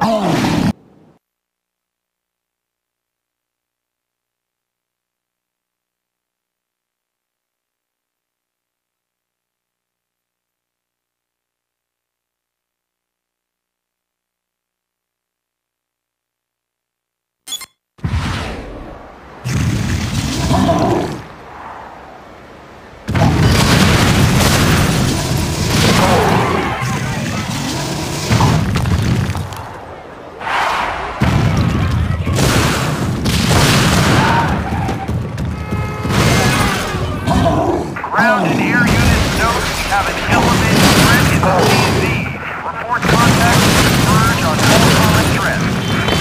Ground and air units note we have an elevated threat in the DZ. Report contact and converge on all common threats.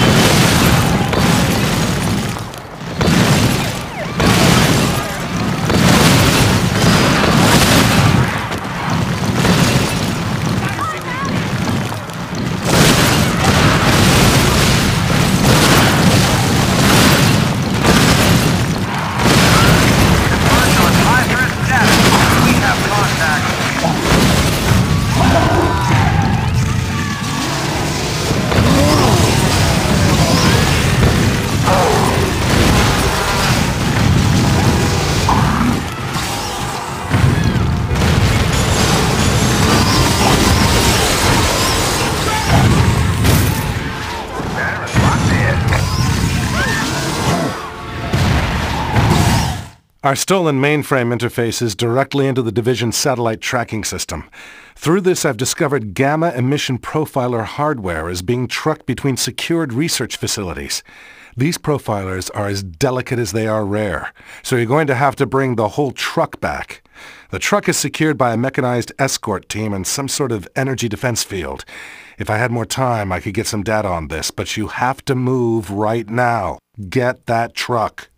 Our stolen mainframe interfaces directly into the Division's satellite tracking system. Through this, I've discovered gamma emission profiler hardware is being trucked between secured research facilities. These profilers are as delicate as they are rare, so you're going to have to bring the whole truck back. The truck is secured by a mechanized escort team and some sort of energy defense field. If I had more time, I could get some data on this, but you have to move right now. Get that truck.